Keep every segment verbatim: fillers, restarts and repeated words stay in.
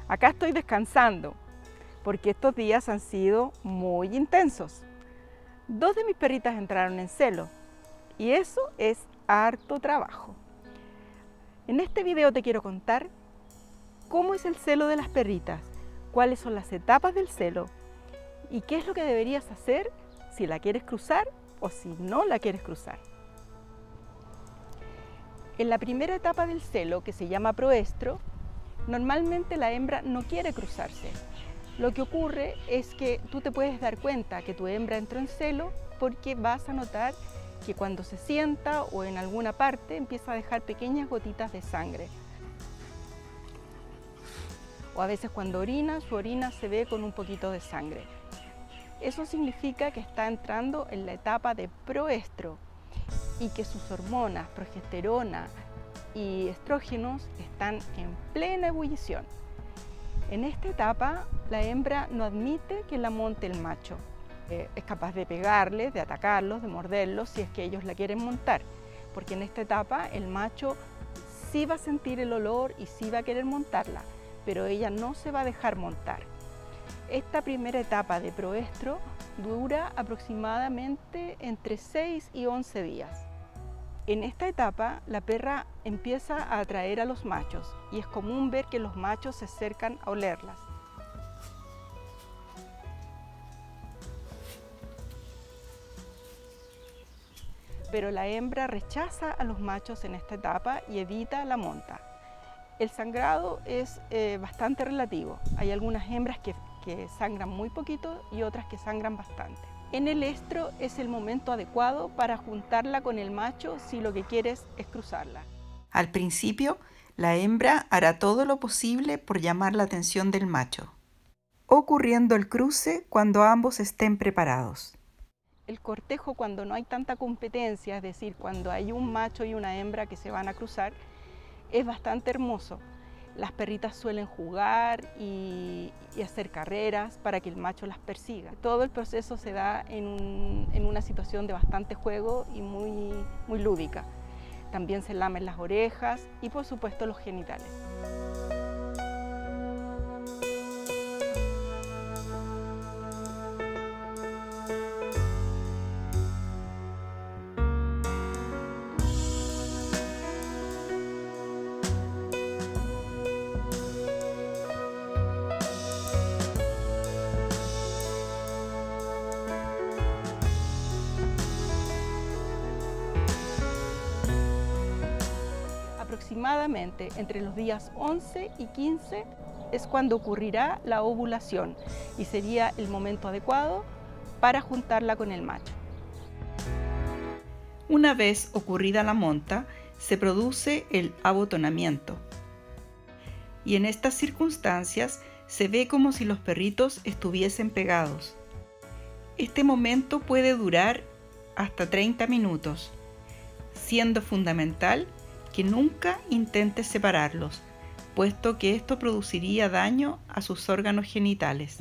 Acá estoy descansando porque estos días han sido muy intensos. Dos de mis perritas entraron en celo y eso es harto trabajo. En este video te quiero contar cómo es el celo de las perritas, cuáles son las etapas del celo y qué es lo que deberías hacer si la quieres cruzar o si no la quieres cruzar. En la primera etapa del celo, que se llama proestro, normalmente la hembra no quiere cruzarse. Lo que ocurre es que tú te puedes dar cuenta que tu hembra entró en celo porque vas a notar que cuando se sienta o en alguna parte empieza a dejar pequeñas gotitas de sangre. O a veces cuando orina, su orina se ve con un poquito de sangre. Eso significa que está entrando en la etapa de proestro y que sus hormonas, progesterona y estrógenos están en plena ebullición. En esta etapa, la hembra no admite que la monte el macho. Eh, es capaz de pegarles, de atacarlos, de morderlos si es que ellos la quieren montar, porque en esta etapa el macho sí va a sentir el olor y sí va a querer montarla, pero ella no se va a dejar montar. Esta primera etapa de proestro dura aproximadamente entre seis y once días. En esta etapa, la perra empieza a atraer a los machos y es común ver que los machos se acercan a olerlas. Pero la hembra rechaza a los machos en esta etapa y evita la monta. El sangrado es eh, bastante relativo. Hay algunas hembras que, que sangran muy poquito y otras que sangran bastante. En el estro es el momento adecuado para juntarla con el macho si lo que quieres es cruzarla. Al principio, la hembra hará todo lo posible por llamar la atención del macho, ocurriendo el cruce cuando ambos estén preparados. El cortejo, cuando no hay tanta competencia, es decir, cuando hay un macho y una hembra que se van a cruzar, es bastante hermoso. Las perritas suelen jugar y, y hacer carreras para que el macho las persiga. Todo el proceso se da en, un, en una situación de bastante juego y muy, muy lúdica. También se lamen las orejas y por supuesto los genitales. Aproximadamente entre los días once y quince es cuando ocurrirá la ovulación y sería el momento adecuado para juntarla con el macho. Una vez ocurrida la monta, se produce el abotonamiento. Y en estas circunstancias se ve como si los perritos estuviesen pegados. Este momento puede durar hasta treinta minutos, siendo fundamental que nunca intentes separarlos, puesto que esto produciría daño a sus órganos genitales.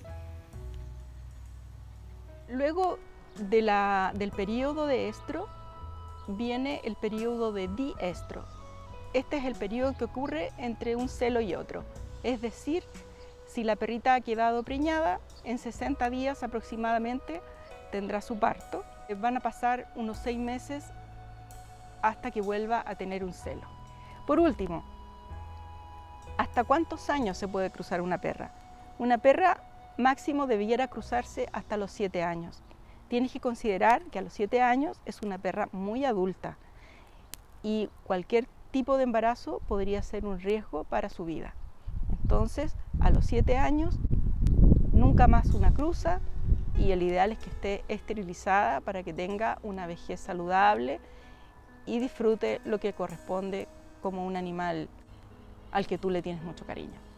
Luego de la, del periodo de estro viene el periodo de diestro. Este es el periodo que ocurre entre un celo y otro. Es decir, si la perrita ha quedado preñada, en sesenta días aproximadamente tendrá su parto. Van a pasar unos seis meses hasta que vuelva a tener un celo. Por último, ¿hasta cuántos años se puede cruzar una perra? Una perra máximo debiera cruzarse hasta los siete años. Tienes que considerar que a los siete años es una perra muy adulta y cualquier tipo de embarazo podría ser un riesgo para su vida. Entonces, a los siete años, nunca más una cruza y el ideal es que esté esterilizada para que tenga una vejez saludable y disfrute lo que corresponde como un animal al que tú le tienes mucho cariño.